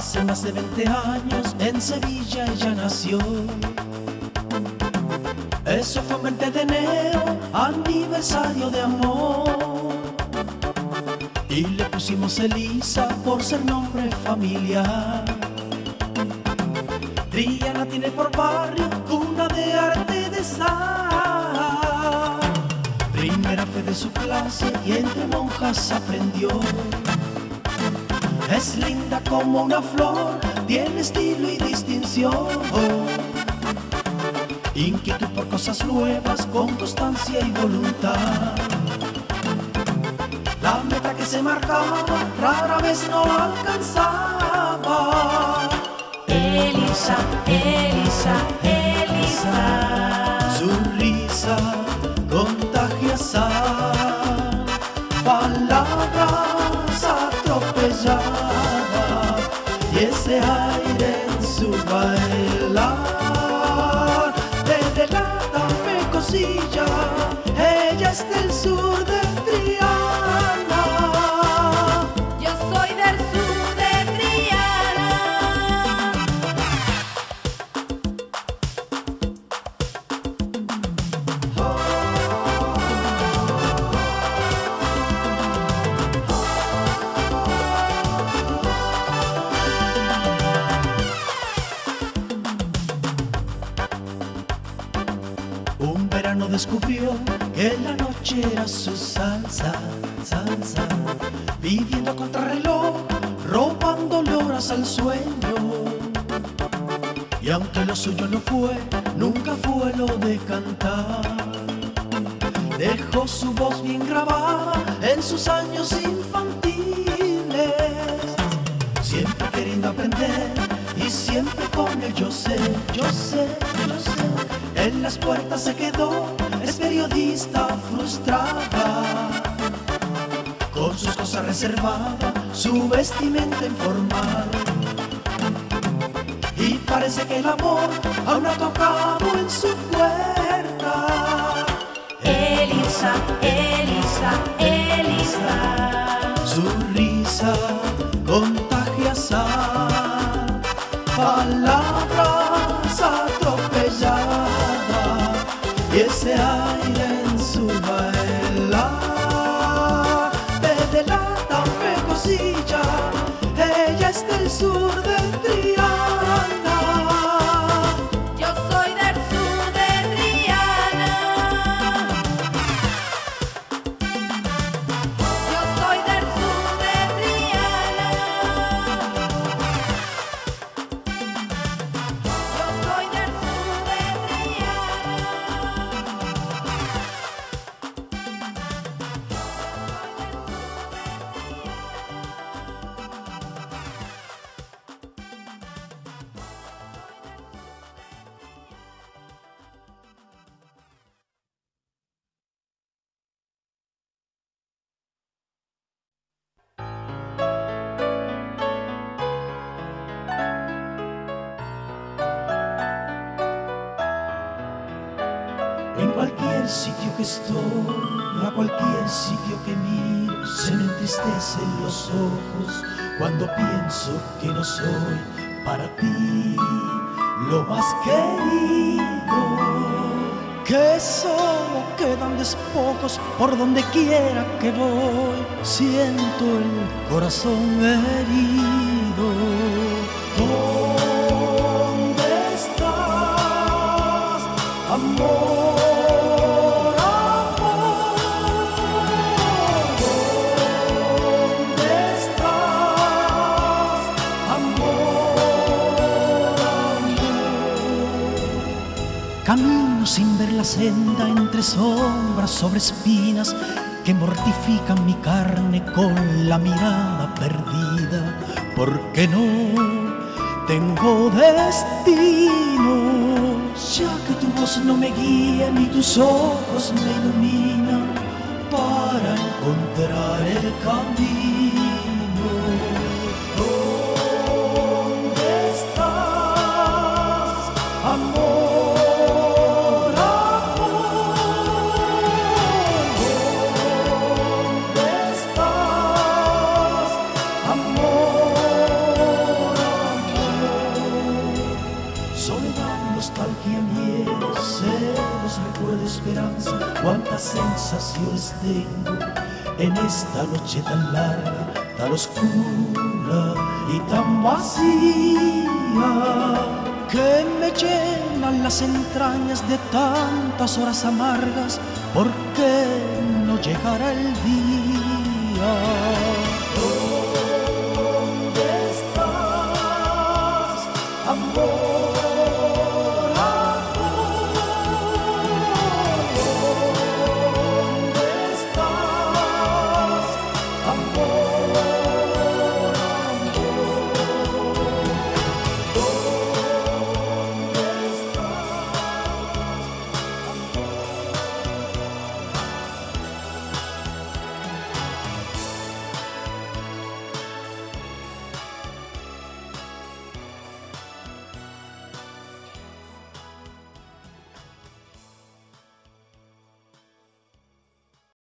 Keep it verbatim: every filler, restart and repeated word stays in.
Hace más de veinte años en Sevilla ella nació. Eso fue un veinte de enero, aniversario de amor. Y le pusimos Elisa por ser nombre familiar. Triana tiene por barrio cuna de arte de sal. Primera fe de su clase y entre monjas aprendió. Es linda como una flor, tiene estilo y distinción. Inquietud por cosas nuevas, con constancia y voluntad. La meta que se marcaba, rara vez no la alcanzaba. Elisa, Elisa, Elisa. Su risa contagia sal, palabras atropelladas y ese aire en su bailar te delata, me cosilla. Ella es del sur de Triana. Yo soy del sur de Triana. Un verano descubrió que la noche era su salsa, salsa, viviendo a contrarreloj, robándole horas al sueño. Y aunque lo suyo no fue, nunca fue lo de cantar, dejó su voz bien grabada en sus años infantiles, siempre queriendo aprender y siempre con el yo sé, yo sé, yo sé. En las puertas se quedó, es periodista frustrada, con sus cosas reservadas, su vestimenta informal. Y parece que el amor aún ha tocado en su puerta. Elisa, Elisa, Elisa. Su risa contagia sal, palabras atropelladas y ese aire en su bailar te delata, me cosilla. Ella es del sur de Triana. Yo soy del sur de Triana. Yo soy del sur de Triana. Yo soy del sur de Triana. En cualquier sitio que estoy, a cualquier sitio que miro, se me entristecen los ojos cuando pienso que no soy para ti lo más querido. Que solo quedan despojos por donde quiera que voy, siento el corazón herido. ¿Dónde estás, amor? Camino sin ver la senda entre sombras sobre espinas que mortifican mi carne con la mirada perdida, porque no tengo destino. Ya que tu voz no me guía ni tus ojos me iluminan para encontrar el camino. ¿Dónde estás, amor? esperanza, cuántas sensaciones tengo en esta noche tan larga, tan oscura y tan vacía, que me llenan las entrañas de tantas horas amargas. ¿Por qué no llegará el día? ¿Dónde estás, amor?